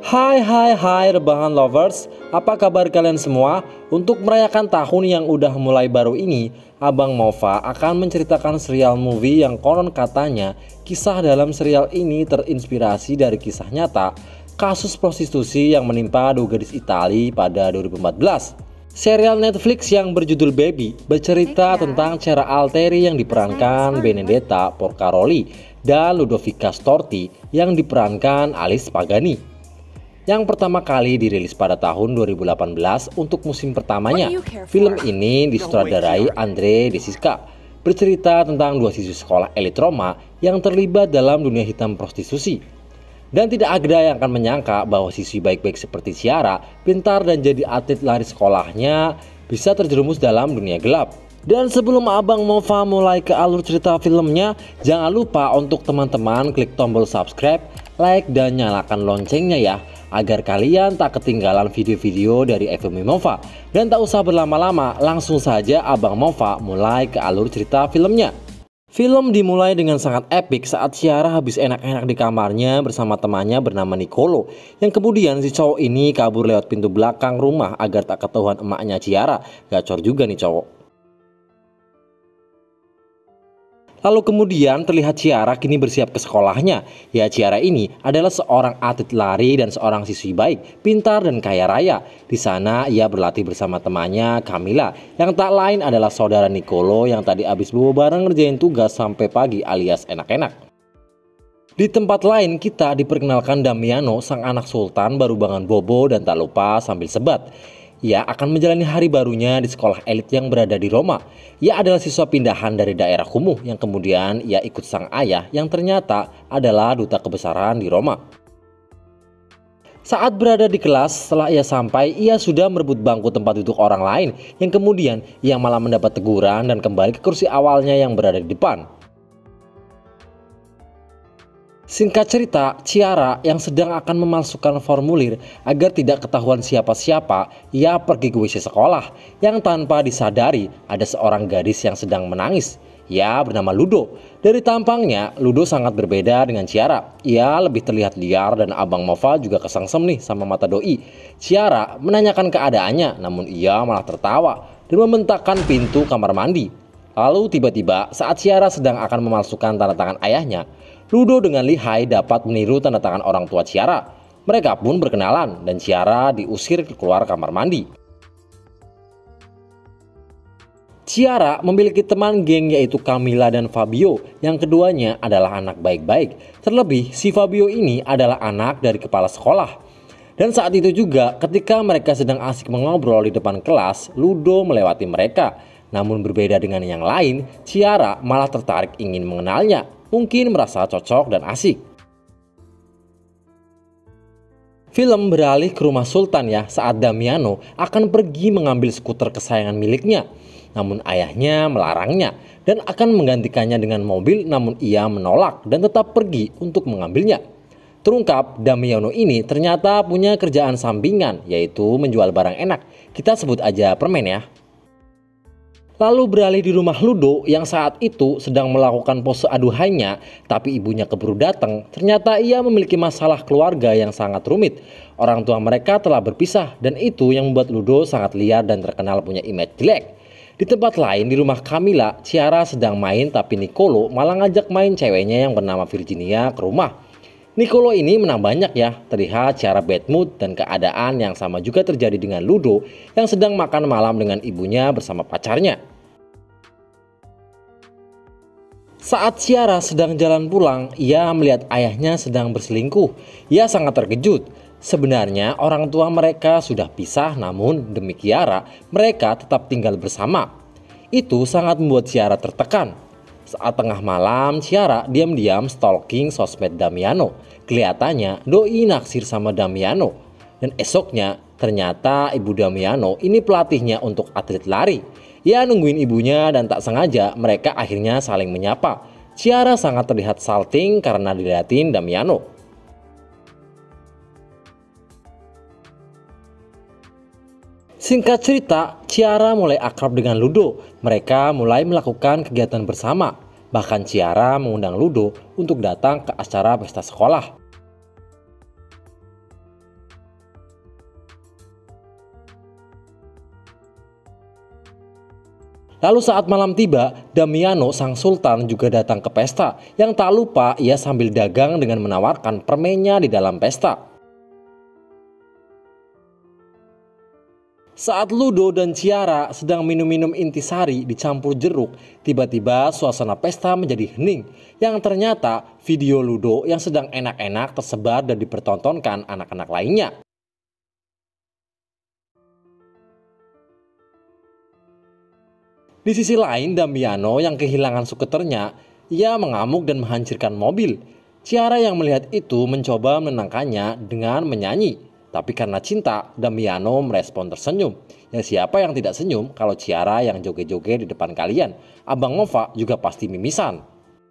Hai rebahan lovers, apa kabar kalian semua? Untuk merayakan tahun yang udah mulai baru ini, Abang Mova akan menceritakan serial movie yang konon katanya kisah dalam serial ini terinspirasi dari kisah nyata kasus prostitusi yang menimpa dua gadis Itali pada 2014. Serial Netflix yang berjudul Baby bercerita tentang Chiara Altieri yang diperankan Benedetta Porcaroli dan Ludovica Storti yang diperankan Alice Pagani. Yang pertama kali dirilis pada tahun 2018 untuk musim pertamanya. Film ini disutradarai Andre De Sica, bercerita tentang dua siswi sekolah elit Roma yang terlibat dalam dunia hitam prostitusi. Dan tidak ada yang akan menyangka bahwa siswi baik-baik seperti Chiara, pintar dan jadi atlet lari sekolahnya, bisa terjerumus dalam dunia gelap. Dan sebelum Abang Mova mulai ke alur cerita filmnya, jangan lupa untuk teman-teman klik tombol subscribe, like, dan nyalakan loncengnya ya, agar kalian tak ketinggalan video-video dari FMI Mova. Dan tak usah berlama-lama, langsung saja Abang Mova mulai ke alur cerita filmnya. Film dimulai dengan sangat epik saat Chiara habis enak-enak di kamarnya bersama temannya bernama Nicolo, yang kemudian si cowok ini kabur lewat pintu belakang rumah agar tak ketahuan emaknya Chiara. Gacor juga nih cowok. Lalu kemudian terlihat Chiara kini bersiap ke sekolahnya. Ya, Chiara ini adalah seorang atlet lari dan seorang siswi baik, pintar dan kaya raya. Di sana ia berlatih bersama temannya Camilla, yang tak lain adalah saudara Nicolo yang tadi habis bobo bareng ngerjain tugas sampai pagi alias enak-enak. Di tempat lain kita diperkenalkan Damiano, sang anak sultan baru bangun bobo dan tak lupa sambil sebat. Ia akan menjalani hari barunya di sekolah elit yang berada di Roma. Ia adalah siswa pindahan dari daerah kumuh yang kemudian ia ikut sang ayah yang ternyata adalah duta kebesaran di Roma. Saat berada di kelas, setelah ia sampai, ia sudah merebut bangku tempat duduk orang lain yang kemudian ia malah mendapat teguran dan kembali ke kursi awalnya yang berada di depan. Singkat cerita, Chiara yang sedang akan memalsukan formulir agar tidak ketahuan siapa-siapa, ia pergi ke WC sekolah yang tanpa disadari ada seorang gadis yang sedang menangis. Ia bernama Ludo. Dari tampangnya, Ludo sangat berbeda dengan Chiara. Ia lebih terlihat liar dan Abang Mova juga kesengsem nih sama mata doi. Chiara menanyakan keadaannya, namun ia malah tertawa dan membentakkan pintu kamar mandi. Lalu tiba-tiba saat Chiara sedang akan memalsukan tanda tangan ayahnya, Ludo dengan lihai dapat meniru tanda tangan orang tua Chiara. Mereka pun berkenalan dan Chiara diusir keluar kamar mandi. Chiara memiliki teman geng yaitu Camilla dan Fabio, yang keduanya adalah anak baik-baik. Terlebih si Fabio ini adalah anak dari kepala sekolah. Dan saat itu juga ketika mereka sedang asik mengobrol di depan kelas, Ludo melewati mereka. Namun berbeda dengan yang lain, Chiara malah tertarik ingin mengenalnya. Mungkin merasa cocok dan asik. Film beralih ke rumah Sultan ya saat Damiano akan pergi mengambil skuter kesayangan miliknya. Namun ayahnya melarangnya dan akan menggantikannya dengan mobil, namun ia menolak dan tetap pergi untuk mengambilnya. Terungkap Damiano ini ternyata punya kerjaan sampingan yaitu menjual barang enak. Kita sebut aja permen ya. Lalu beralih di rumah Ludo yang saat itu sedang melakukan pose aduhainya, tapi ibunya keburu datang. Ternyata ia memiliki masalah keluarga yang sangat rumit. Orang tua mereka telah berpisah dan itu yang membuat Ludo sangat liar dan terkenal punya image jelek. Di tempat lain di rumah Camilla, Chiara sedang main tapi Nicolo malah ngajak main ceweknya yang bernama Virginia ke rumah. Nicolo ini menang banyak ya, terlihat Chiara bad mood dan keadaan yang sama juga terjadi dengan Ludo yang sedang makan malam dengan ibunya bersama pacarnya. Saat Chiara sedang jalan pulang, ia melihat ayahnya sedang berselingkuh. Ia sangat terkejut. Sebenarnya orang tua mereka sudah pisah, namun demi Chiara, mereka tetap tinggal bersama. Itu sangat membuat Chiara tertekan. Saat tengah malam, Chiara diam-diam stalking sosmed Damiano. Kelihatannya doi naksir sama Damiano. Dan esoknya, ternyata ibu Damiano ini pelatihnya untuk atlet lari. Ia nungguin ibunya dan tak sengaja mereka akhirnya saling menyapa. Chiara sangat terlihat salting karena dilihatin Damiano. Singkat cerita, Chiara mulai akrab dengan Ludo. Mereka mulai melakukan kegiatan bersama. Bahkan Chiara mengundang Ludo untuk datang ke acara pesta sekolah. Lalu saat malam tiba, Damiano sang sultan juga datang ke pesta, yang tak lupa ia sambil dagang dengan menawarkan permennya di dalam pesta. Saat Ludo dan Ciara sedang minum-minum intisari dicampur jeruk, tiba-tiba suasana pesta menjadi hening, yang ternyata video Ludo yang sedang enak-enak tersebar dan dipertontonkan anak-anak lainnya. Di sisi lain, Damiano yang kehilangan skuternya, ia mengamuk dan menghancurkan mobil. Ciara yang melihat itu mencoba menenangkannya dengan menyanyi. Tapi karena cinta, Damiano merespon tersenyum. Ya siapa yang tidak senyum kalau Ciara yang joget-joget di depan kalian? Abang Nova juga pasti mimisan.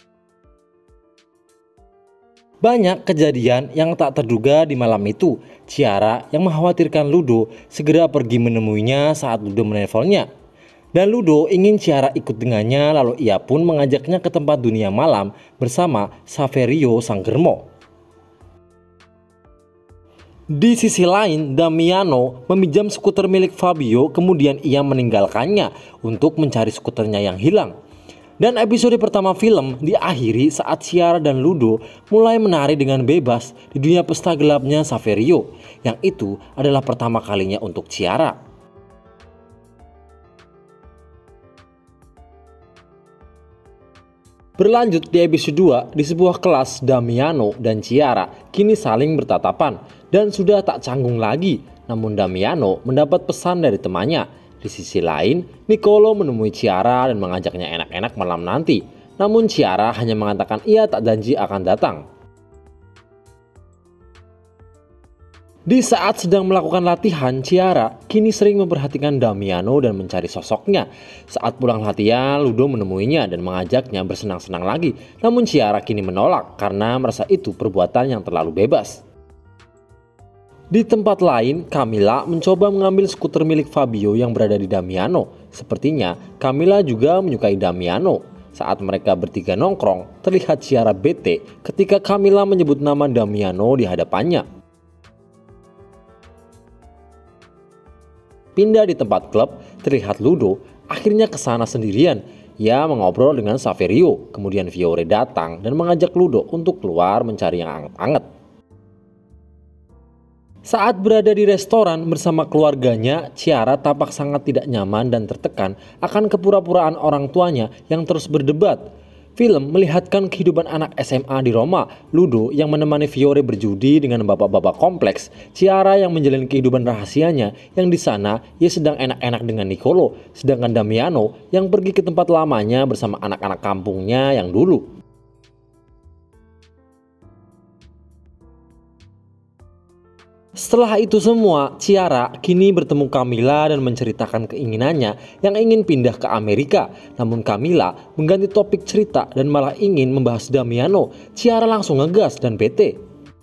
Banyak kejadian yang tak terduga di malam itu. Ciara yang mengkhawatirkan Ludo segera pergi menemuinya saat Ludo menelponnya. Dan Ludo ingin Ciara ikut dengannya, lalu ia pun mengajaknya ke tempat dunia malam bersama Saverio sang germo. Di sisi lain, Damiano meminjam skuter milik Fabio, kemudian ia meninggalkannya untuk mencari skuternya yang hilang. Dan episode pertama film diakhiri saat Ciara dan Ludo mulai menari dengan bebas di dunia pesta gelapnya Saverio, yang itu adalah pertama kalinya untuk Ciara. Berlanjut di episode 2, di sebuah kelas Damiano dan Ciara kini saling bertatapan dan sudah tak canggung lagi. Namun Damiano mendapat pesan dari temannya. Di sisi lain, Nicolo menemui Ciara dan mengajaknya enak-enak malam nanti. Namun Ciara hanya mengatakan ia tak janji akan datang. Di saat sedang melakukan latihan, Ciara kini sering memperhatikan Damiano dan mencari sosoknya. Saat pulang latihan, Ludo menemuinya dan mengajaknya bersenang-senang lagi. Namun Ciara kini menolak karena merasa itu perbuatan yang terlalu bebas. Di tempat lain, Camilla mencoba mengambil skuter milik Fabio yang berada di Damiano. Sepertinya Camilla juga menyukai Damiano. Saat mereka bertiga nongkrong, terlihat Ciara bete ketika Camilla menyebut nama Damiano di hadapannya. Pindah di tempat klub, terlihat Ludo akhirnya ke sana sendirian. Ia mengobrol dengan Saverio, kemudian Fiore datang dan mengajak Ludo untuk keluar mencari yang anget-anget. Saat berada di restoran bersama keluarganya, Ciara tampak sangat tidak nyaman dan tertekan akan kepura-puraan orang tuanya yang terus berdebat. Film melihatkan kehidupan anak SMA di Roma, Ludo yang menemani Fiore berjudi dengan bapak-bapak kompleks, Ciara yang menjalani kehidupan rahasianya yang di sana ia sedang enak-enak dengan Nicolo, sedangkan Damiano yang pergi ke tempat lamanya bersama anak-anak kampungnya yang dulu. Setelah itu semua, Ciara kini bertemu Camilla dan menceritakan keinginannya yang ingin pindah ke Amerika. Namun Camilla mengganti topik cerita dan malah ingin membahas Damiano. Ciara langsung ngegas dan bete.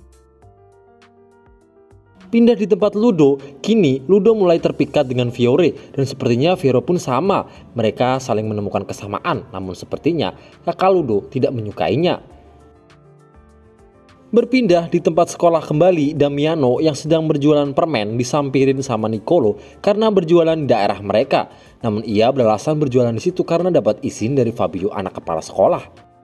Pindah di tempat Ludo, kini Ludo mulai terpikat dengan Fiore dan sepertinya Fiore pun sama. Mereka saling menemukan kesamaan, namun sepertinya kakak Ludo tidak menyukainya. Berpindah di tempat sekolah kembali, Damiano yang sedang berjualan permen disampirin sama Nicolo karena berjualan di daerah mereka. Namun ia beralasan berjualan di situ karena dapat izin dari Fabio anak kepala sekolah.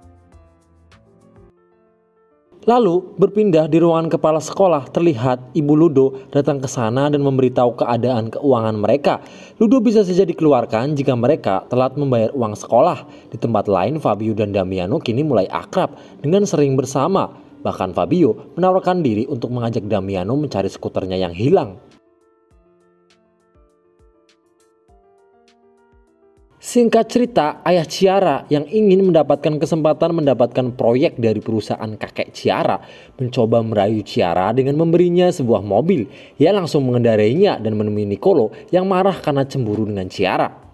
Lalu berpindah di ruangan kepala sekolah, terlihat ibu Ludo datang ke sana dan memberitahu keadaan keuangan mereka. Ludo bisa saja dikeluarkan jika mereka telat membayar uang sekolah. Di tempat lain, Fabio dan Damiano kini mulai akrab dengan sering bersama. Bahkan Fabio menawarkan diri untuk mengajak Damiano mencari skuternya yang hilang. Singkat cerita, ayah Ciara yang ingin mendapatkan kesempatan mendapatkan proyek dari perusahaan kakek Ciara mencoba merayu Ciara dengan memberinya sebuah mobil. Ia langsung mengendarainya dan menemui Nicolo yang marah karena cemburu dengan Ciara.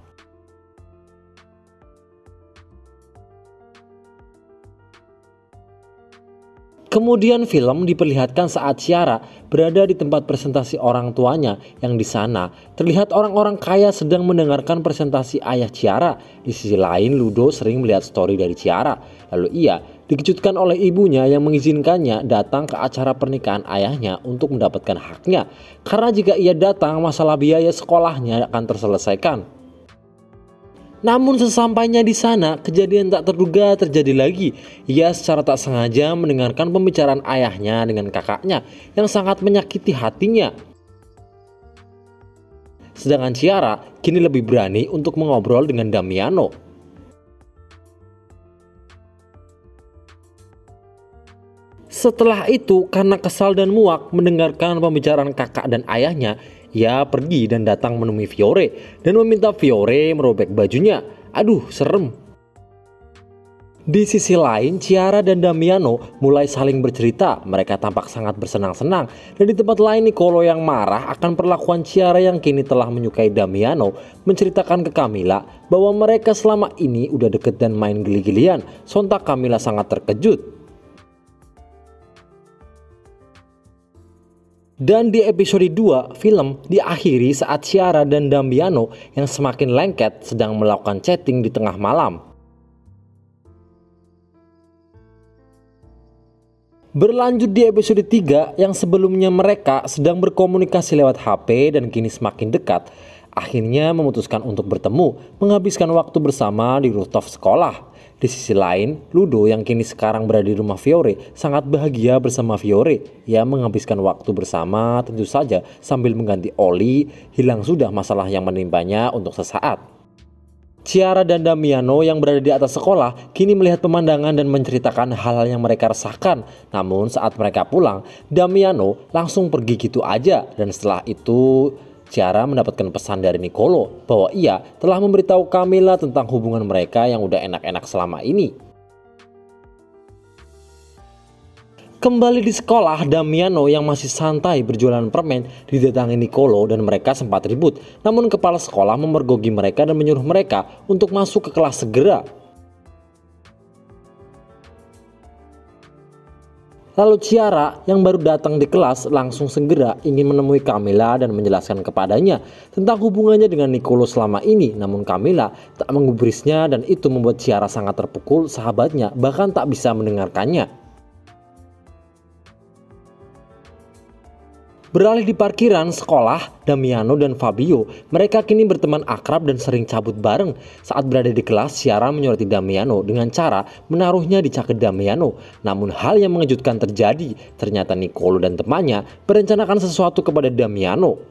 Kemudian film diperlihatkan saat Ciara berada di tempat presentasi orang tuanya yang di sana terlihat orang-orang kaya sedang mendengarkan presentasi ayah Ciara. Di sisi lain, Ludo sering melihat story dari Ciara. Lalu ia dikejutkan oleh ibunya yang mengizinkannya datang ke acara pernikahan ayahnya untuk mendapatkan haknya. Karena jika ia datang, masalah biaya sekolahnya akan terselesaikan. Namun sesampainya di sana, kejadian tak terduga terjadi lagi. Ia secara tak sengaja mendengarkan pembicaraan ayahnya dengan kakaknya yang sangat menyakiti hatinya. Sedangkan Ciara kini lebih berani untuk mengobrol dengan Damiano. Setelah itu, karena kesal dan muak mendengarkan pembicaraan kakak dan ayahnya, ia pergi dan datang menemui Fiore dan meminta Fiore merobek bajunya. Aduh, serem. Di sisi lain, Ciara dan Damiano mulai saling bercerita. Mereka tampak sangat bersenang-senang. Dan di tempat lain, Nicolo yang marah akan perlakuan Ciara yang kini telah menyukai Damiano menceritakan ke Camilla bahwa mereka selama ini udah deket dan main gili-gilian. Sontak Camilla sangat terkejut. Dan di episode 2, film diakhiri saat Ciara dan Damiano yang semakin lengket sedang melakukan chatting di tengah malam. Berlanjut di episode 3 yang sebelumnya mereka sedang berkomunikasi lewat HP dan kini semakin dekat. Akhirnya memutuskan untuk bertemu, menghabiskan waktu bersama di rooftop sekolah. Di sisi lain, Ludo yang kini sekarang berada di rumah Fiore sangat bahagia bersama Fiore. Ia menghabiskan waktu bersama tentu saja sambil mengganti oli, hilang sudah masalah yang menimpanya untuk sesaat. Ciara dan Damiano yang berada di atas sekolah kini melihat pemandangan dan menceritakan hal-hal yang mereka rasakan. Namun saat mereka pulang, Damiano langsung pergi gitu aja. Dan setelah itu Ciara mendapatkan pesan dari Nicolo bahwa ia telah memberitahu Camilla tentang hubungan mereka yang udah enak-enak selama ini. Kembali di sekolah, Damiano yang masih santai berjualan permen didatangi Nicolo dan mereka sempat ribut. Namun kepala sekolah memergoki mereka dan menyuruh mereka untuk masuk ke kelas segera. Lalu Ciara yang baru datang di kelas langsung segera ingin menemui Camilla dan menjelaskan kepadanya tentang hubungannya dengan Nicolo selama ini. Namun Camilla tak menggubrisnya dan itu membuat Ciara sangat terpukul. Sahabatnya bahkan tak bisa mendengarkannya. Beralih di parkiran sekolah, Damiano dan Fabio, mereka kini berteman akrab dan sering cabut bareng. Saat berada di kelas, Ciara menyoroti Damiano dengan cara menaruhnya di jaket Damiano. Namun hal yang mengejutkan terjadi, ternyata Nicolo dan temannya merencanakan sesuatu kepada Damiano.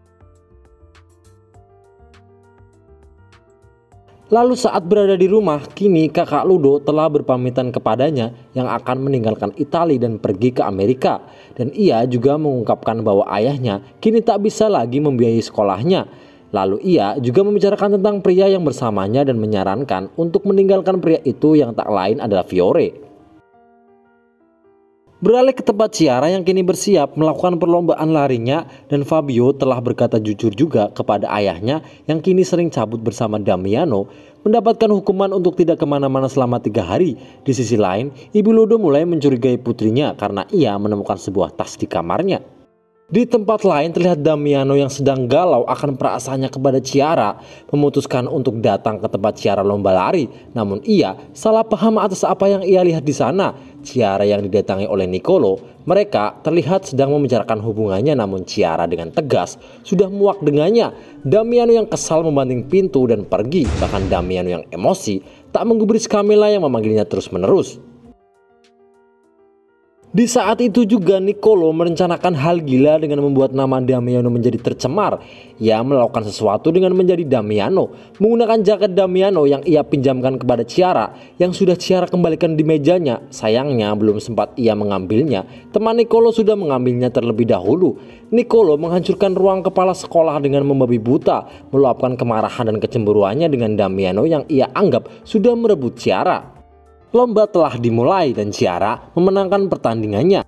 Lalu saat berada di rumah, kini kakak Ludo telah berpamitan kepadanya yang akan meninggalkan Italia dan pergi ke Amerika. Dan ia juga mengungkapkan bahwa ayahnya kini tak bisa lagi membiayai sekolahnya. Lalu ia juga membicarakan tentang pria yang bersamanya dan menyarankan untuk meninggalkan pria itu yang tak lain adalah Fiore. Beralih ke tempat Ciara yang kini bersiap melakukan perlombaan larinya dan Fabio telah berkata jujur juga kepada ayahnya yang kini sering cabut bersama Damiano mendapatkan hukuman untuk tidak kemana-mana selama 3 hari. Di sisi lain, Ibu Ludo mulai mencurigai putrinya karena ia menemukan sebuah tas di kamarnya. Di tempat lain terlihat Damiano yang sedang galau akan perasaannya kepada Ciara memutuskan untuk datang ke tempat Ciara lomba lari. Namun ia salah paham atas apa yang ia lihat di sana. Ciara yang didatangi oleh Nicolo, mereka terlihat sedang membicarakan hubungannya namun Ciara dengan tegas sudah muak dengannya. Damiano yang kesal membanting pintu dan pergi. Bahkan Damiano yang emosi tak menggubris Camilla yang memanggilnya terus-menerus. Di saat itu juga Nicolo merencanakan hal gila dengan membuat nama Damiano menjadi tercemar. Ia melakukan sesuatu dengan menjadi Damiano, menggunakan jaket Damiano yang ia pinjamkan kepada Ciara yang sudah Ciara kembalikan di mejanya. Sayangnya belum sempat ia mengambilnya, teman Nicolo sudah mengambilnya terlebih dahulu. Nicolo menghancurkan ruang kepala sekolah dengan membabi buta, meluapkan kemarahan dan kecemburuannya dengan Damiano yang ia anggap sudah merebut Ciara. Lomba telah dimulai dan Ciara memenangkan pertandingannya.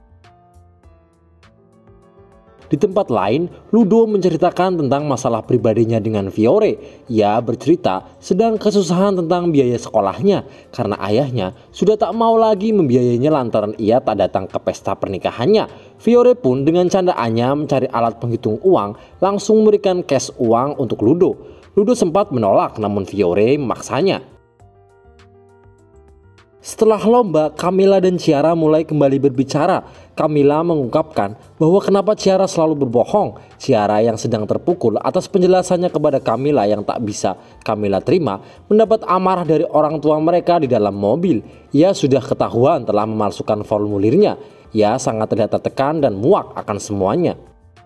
Di tempat lain, Ludo menceritakan tentang masalah pribadinya dengan Fiore. Ia bercerita sedang kesusahan tentang biaya sekolahnya karena ayahnya sudah tak mau lagi membiayainya lantaran ia tak datang ke pesta pernikahannya. Fiore pun dengan candaannya mencari alat penghitung uang langsung memberikan cash uang untuk Ludo. Ludo sempat menolak namun Fiore memaksanya. Setelah lomba, Camilla dan Ciara mulai kembali berbicara. Camilla mengungkapkan bahwa kenapa Ciara selalu berbohong. Ciara yang sedang terpukul atas penjelasannya kepada Camilla yang tak bisa Camilla terima, mendapat amarah dari orang tua mereka di dalam mobil. Ia sudah ketahuan telah memalsukan formulirnya. Ia sangat terlihat tertekan dan muak akan semuanya.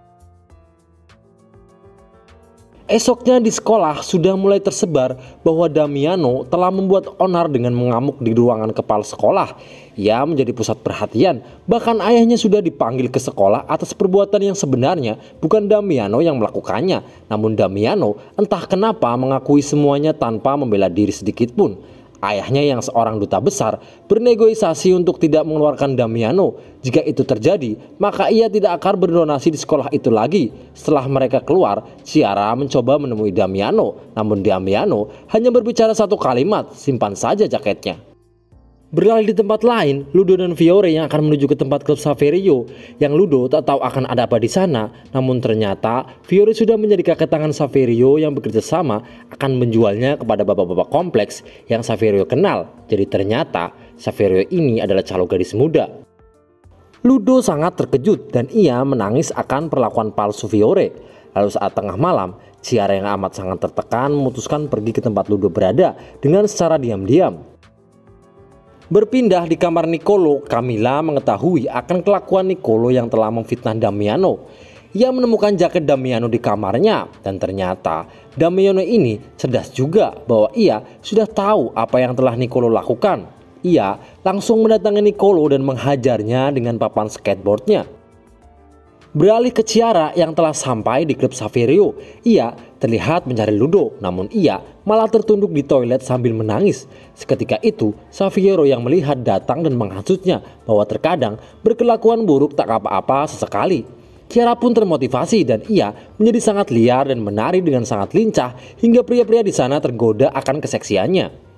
Esoknya di sekolah sudah mulai tersebar bahwa Damiano telah membuat onar dengan mengamuk di ruangan kepala sekolah. Ia menjadi pusat perhatian, bahkan ayahnya sudah dipanggil ke sekolah atas perbuatan yang sebenarnya bukan Damiano yang melakukannya. Namun Damiano entah kenapa mengakui semuanya tanpa membela diri sedikit pun. Ayahnya yang seorang duta besar bernegosiasi untuk tidak mengeluarkan Damiano. Jika itu terjadi, maka ia tidak akan berdonasi di sekolah itu lagi. Setelah mereka keluar, Ciara mencoba menemui Damiano. Namun Damiano hanya berbicara satu kalimat, simpan saja jaketnya. Beralih di tempat lain, Ludo dan Fiore yang akan menuju ke tempat klub Saverio. Yang Ludo tak tahu akan ada apa di sana. Namun ternyata Fiore sudah menjadi kakek tangan Saverio yang bekerja sama akan menjualnya kepada bapak-bapak kompleks yang Saverio kenal. Jadi ternyata Saverio ini adalah calon gadis muda. Ludo sangat terkejut dan ia menangis akan perlakuan palsu Fiore. Lalu saat tengah malam, Ciara yang amat sangat tertekan memutuskan pergi ke tempat Ludo berada dengan secara diam-diam. Berpindah di kamar Nicolo, Camilla mengetahui akan kelakuan Nicolo yang telah memfitnah Damiano. Ia menemukan jaket Damiano di kamarnya dan ternyata Damiano ini cerdas juga bahwa ia sudah tahu apa yang telah Nicolo lakukan. Ia langsung mendatangi Nicolo dan menghajarnya dengan papan skateboardnya. Beralih ke Ciara yang telah sampai di klub Saverio, ia terlihat mencari Ludo, namun ia malah tertunduk di toilet sambil menangis. Seketika itu, Saverio yang melihat datang dan menghasutnya bahwa terkadang berkelakuan buruk tak apa-apa sesekali. Ciara pun termotivasi dan ia menjadi sangat liar dan menari dengan sangat lincah hingga pria-pria di sana tergoda akan keseksiannya.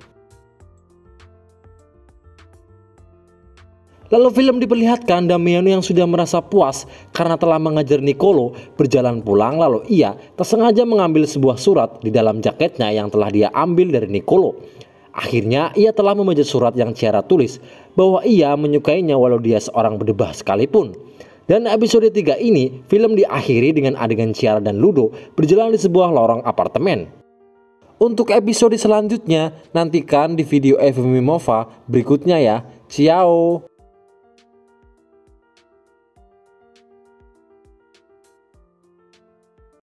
Lalu film diperlihatkan Damiano yang sudah merasa puas karena telah mengajar Nicolo berjalan pulang, lalu ia tersengaja mengambil sebuah surat di dalam jaketnya yang telah dia ambil dari Nicolo. Akhirnya ia telah membaca surat yang Ciara tulis bahwa ia menyukainya walau dia seorang berdebah sekalipun. Dan episode 3 ini film diakhiri dengan adegan Ciara dan Ludo berjalan di sebuah lorong apartemen. Untuk episode selanjutnya nantikan di video FMV Mova berikutnya ya. Ciao.